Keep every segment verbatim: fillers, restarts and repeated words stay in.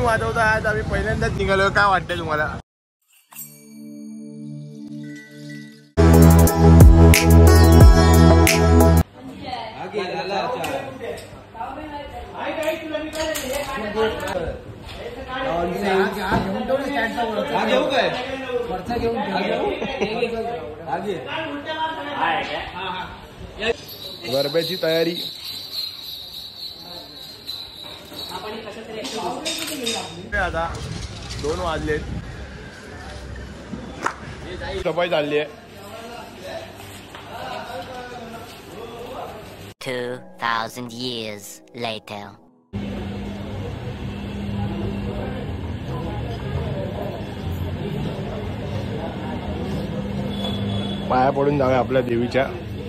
वाजवता आज आम्ही पहिल्यांदाच निघालो. काय वाटतंय तुम्हाला? गरब्याची तयारी आता दोन वाजले. सफाई चालली आहे. Two thousand years later. पाया पडून जाऊया आपल्या देवीच्या.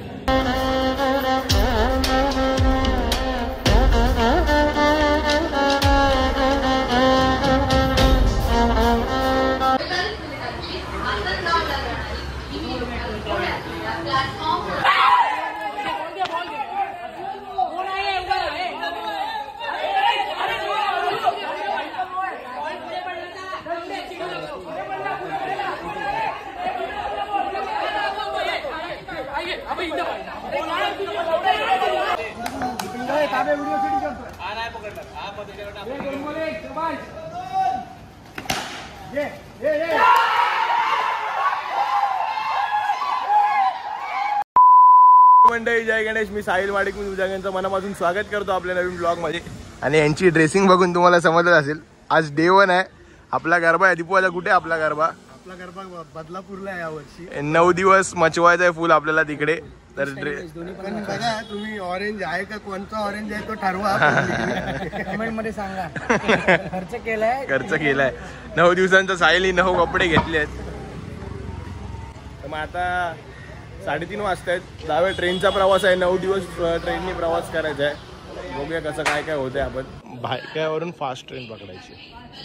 मंडळी, जय गणेश. मी साहिल वाडिक. मी तुझ्या मनापासून स्वागत करतो आपल्या नवीन ब्लॉग मध्ये. आणि यांची ड्रेसिंग बघून तुम्हाला समजत असेल, आज डे वन आहे. आपला गरबा आहे. दीपवाला कुठे आपला गरबा? आपला गरबा बदलापूरला आहे यावर्षी. नऊ दिवस मचवायचा आहे फुल आपल्याला तिकडे. तर बघा तुम्ही ऑरेंज आहे का, कोणता ऑरेंज आहे तो ठरवा. कमेंट मध्ये सांगा. खर्च केलाय खर्च केलाय. नऊ दिवसांचा साहिल नऊ कपडे घेतले आहेत. तर मग आता साडेतीन वाजता आहेत. दहाव्या ट्रेनचा प्रवास आहे. नऊ दिवस ट्रेननी प्रवास करायचा आहे. बघूया कसं काय काय होतंय. आपण भायक्यावरून फास्ट ट्रेन पकडायची.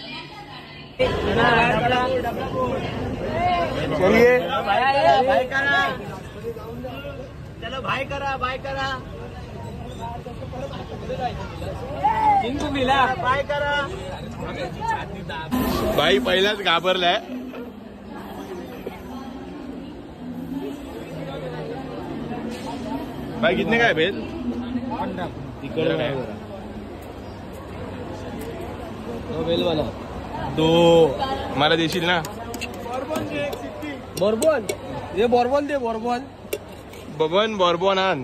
चलिए चलो भाई करा भाई करा भाई करा. भाई पहिलाच घाबरलाय. भाई कितने काय भेल? तिकडे काय बेल वाला दो मला देशील ना? बोरबॉन ये बोरबॉन दे. बोरबॉन बबन बोरबॉन आण.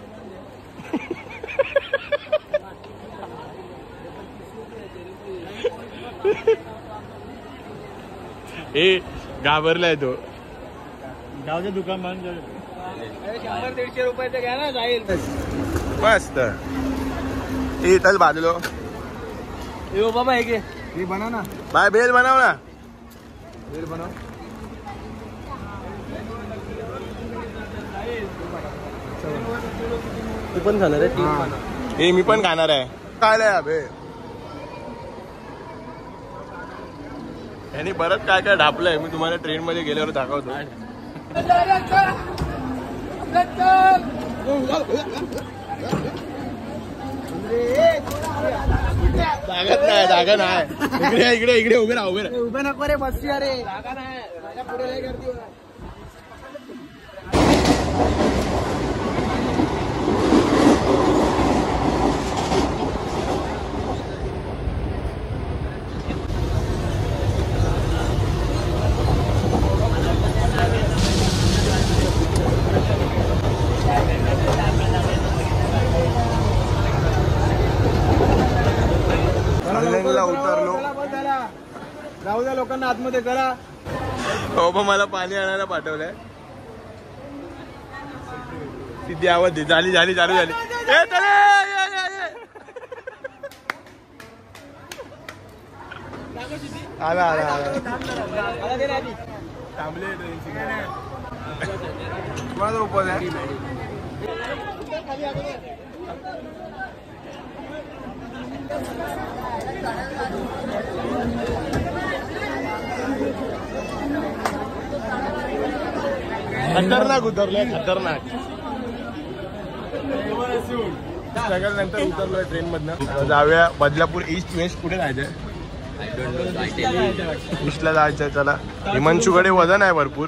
ए घाबरलाय तो. गावचे दुकान बंद. शंभर दीडशे रुपयाचं घ्या ना जाईल. मस्त. ए चल बाजूलो. ये बाबा है ये बना ना. भाई बेल बनाव ना. बेल बनाव. तू पण खाणार आहे? ए मी पण खाणार आहे. काय लय अबे यांनी परत काय काय ढापलंय. मी तुम्हाला ट्रेन मध्ये गेल्यावर दाखवतो. जागा नाही जागा नाही. इकडे इकडे इकडे उभे राहा. उभे राहा. उभे नको रे. बस रे. जागा नाही. पुढे लय गर्दी. उतरलो. राहू द्या लोकांना आतमध्ये करा. हो पण मला पाणी आणायला पाठवलंय. किती आवाज दे. झाली झाली चालू झाली. आला आला आला. थांबले माझा उपवास आहे. खतरनाक उतरलोय. खतरनाक. सगळ्यानंतर उतरलोय ट्रेन मधनं. जाऊया बदलापूर ईस्ट वेस्ट. कुठे जायचंय? वीसला जायचं चला. हिमांशूकडे वजन आहे भरपूर.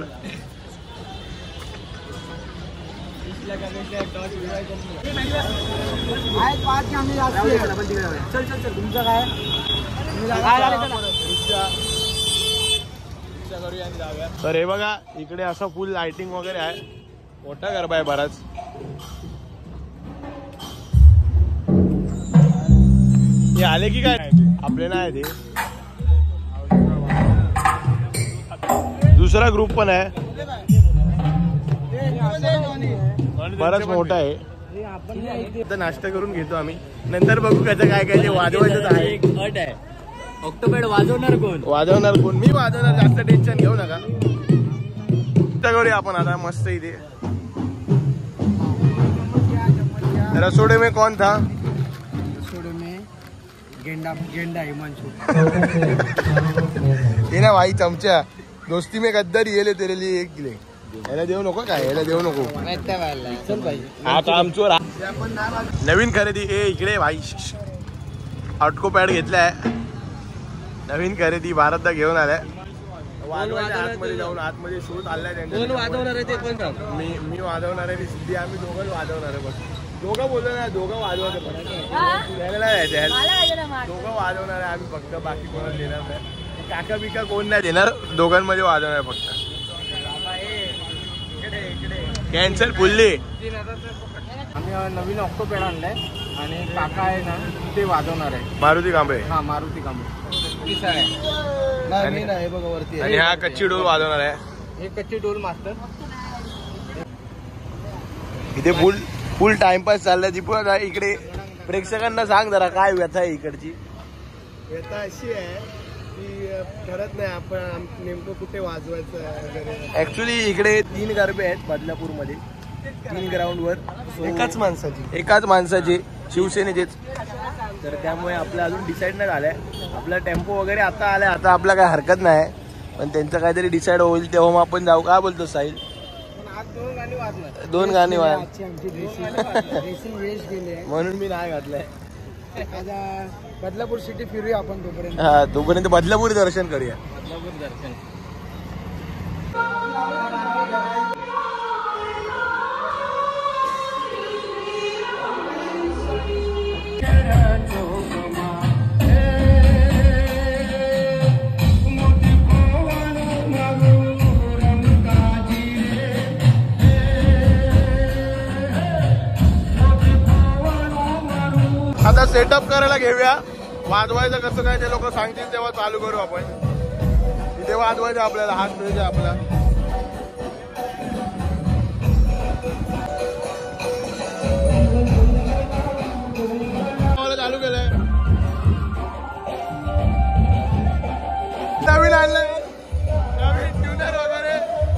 तर हे बघा इकडे असं फुल लाइटिंग वगैरे आहे. मोठा गरबा आहे बराच. हे आले की काय आपले नाही ते. दुसरा ग्रुप पण आहे बराच मोठा आहे. आता नाश्ता करून घेतो आम्ही. नंतर बघू कसं काय काय ते वाजवायचं आहे. अट आहे ऑक्टोपॅड वाजवणार कोण? वाजवणार कोण? मी वाजवणार. जास्त टेन्शन घेऊ नका. करूया आपण आता मस्त इथे. रसोडे में कौन था? रसोडे में गेंडा गेंडा हिमांशु. ये ना भाई चमचा. दोस्ती में गद्दार ये ले तेरे लिए एक किले. याला देऊ नको काय? याला देऊ नको. चल भाई हा काम चोर. नवीन खरेदी. ए इकडे भाई. ऑटको पॅड घेतलाय नवीन खरेदी. भारतला घेऊन आलाय. वाजवायच्या आतमध्ये जाऊन आतमध्ये शो चाललाय त्यांचा. कोण वाजवणार आहे ते पण सांग. मी मी वाजवणार आहे. सिद्धी आम्ही दोघं वाजवणार आहे. बस दोघं बोललो ना. दोघं वाजवत दोघं वाजवणार आहे आम्ही फक्त. बाकी कोणाला देणार नाही. काका बिका कोण नाही देणार. दोघांमध्ये वाजवणार आहे फक्त. Cancel fully. आम्ही नवीन ऑक्टोपॅड आणलाय आणि काका आहे ना ते वाजवणार आहे. मारुती कांबळे. हा मारुती कांबळे आहे बघा वरती. आणि हा कच्ची डोल वाजवणार आहे. हे कच्ची डोल मास्टर. इथे फुल फुल टाइमपास चाललाय. दीपू इकडे प्रेक्षकांना सांग जरा काय व्यथा आहे इकडची. व्यथा अशी आहे की ठरत नाही आपण नेमकं कुठे वाजवायचं वगैरे. ऍक्च्युली इकडे तीन गरबे आहेत बदलापूर मध्ये. तीन ग्राउंड वर एकाच माणसाची एकाच माणसाचे शिवसेनेचेच. तर त्यामुळे आपलं अजून डिसाईड नाही झालंय. आपला टेम्पो वगैरे आता आलाय. आता आपला काय हरकत नाही. पण त्यांचं काहीतरी डिसाईड होईल तेव्हा मग आपण जाऊ. काय बोलतो साहिल? दोन गाणी वाजणार. दोन गाणी वाज. ड्रेसिंग वेश गेले म्हणून मी नाही घातलंय. आता बदलापूर सिटी फिरूया आपण तोपर्यंत. हा तोपर्यंत बदलापूर दर्शन करूया. बदलापूर दर्शन. आता सेटअप करायला घेऊया. वाजवायचं कसं काय ते लोक सांगतील तेव्हा चालू करू आपण. इथे वाजवायचं आपल्याला. हात मिळायचा आपला. चालू केलंय. नवीन आणलंय. नवीन ट्युनर वगैरे.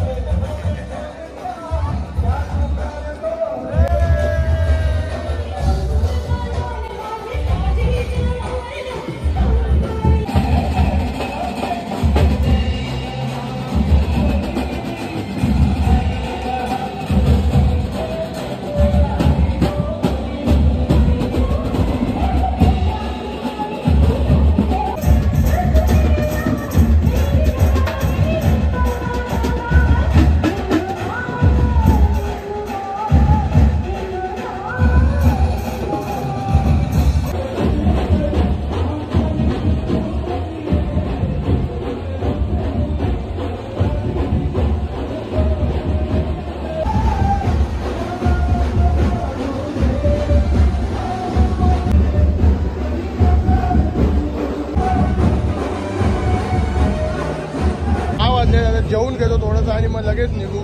जेवून घेतो थोडंसं आणि मग लगेच निघू.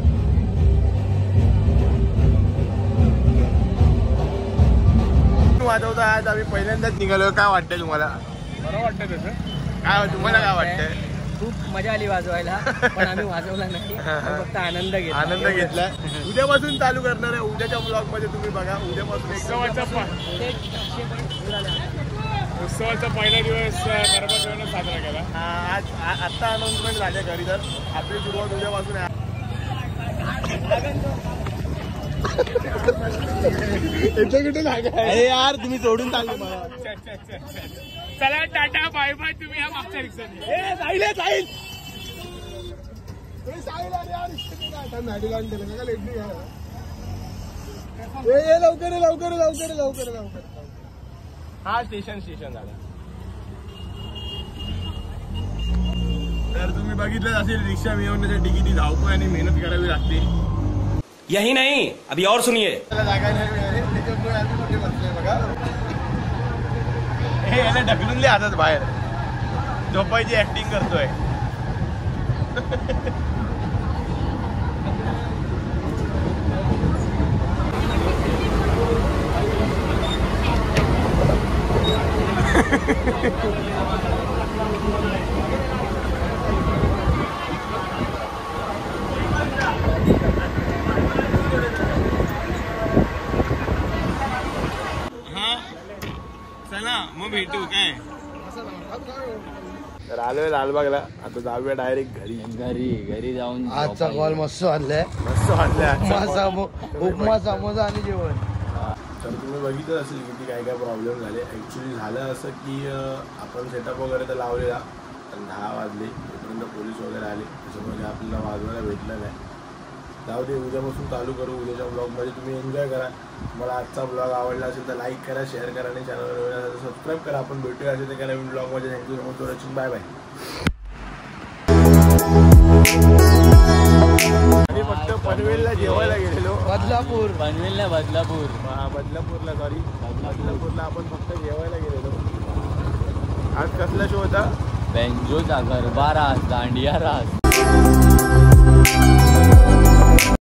वाजवता आज आम्ही पहिल्यांदाच निघालो. काय वाटतंय तुम्हाला? बरं वाटतं तसं. काय तुम्हाला काय वाटतंय? खूप मजा आली वाजवायला. पण आम्ही वाजवला नाही. फक्त आनंद घेतला. आनंद घेतला. उद्यापासून चालू करणार आहे. उद्याच्या ब्लॉग मध्ये तुम्ही बघा. उद्यापासून उत्सवाचा पहिला दिवस गरबा साजरा केला. आज आत्ता अनाउन्समेंट झाल्या घरी. तर आपली सुरुवात उद्यापासून आहे. कुठे लागा? अरे यार तुम्ही सोडून चालले मला. चला टाटा बाय बाय. तुम्ही या मागच्या रिक्षाने. ए जाईल ए, जाईल ए, जाईल अरे यार, इतकं काय आता मॅडी लावून दिलं का लेट नाही आहे. ए ए, लवकर ये, लवकर ये, लवकर ये, लवकर ये, लवकर ये. हा स्टेशन स्टेशन झालं. तर तुम्ही बघितलं असेल रिक्षा मिळवण्यासाठी किती धावपळ आणि मेहनत करावी लागते. यही नहीं, अभी और सुनिए. जागा नाही मिळाली, त्याच्यामुळे आम्ही कुठे बसलोय बघा. हे याला ढकलून दे हातात बाहेर, झोपायची ऍक्टिंग करतोय. चला मग भेटू काय. तर आलोय लालबागला, आता जाऊया डायरेक्ट घरी. घरी घरी जाऊन आजचा कॉल मस्त वाटलाय. मस्त वाटलं. उपमा समोसा आणि जेवण. तर तुम्ही बघितलं असेल किती काय काय प्रॉब्लेम झाले. ॲक्च्युली झालं असं की आपण सेटअप वगैरे तर लावलेला, पण दहा वाजले तोपर्यंत पोलीस वगैरे आले, त्याच्यामुळे आपल्याला वाजवायला भेटलं नाही. जाऊ दे, उद्यापासून चालू करू. उद्याच्या ब्लॉगमध्ये तुम्ही एन्जॉय करा. मला आजचा ब्लॉग आवडला असेल तर लाईक करा, शेअर करा आणि चॅनलवर सबस्क्राईब करा. आपण भेटूया असेल तर नवीन ब्लॉगमध्ये. Thank you so much for watching. Bye bye. आम्ही फक्त पनवेलला जेवायला गेलेलो. बदलापूर पनवेल ना बदलापूर. हा बदलापूरला, सॉरी बदलापूरला आपण फक्त जेवायला गेलेलो. आज कसला शो होता? बेंजोचा गरबा रास, दांडिया रास.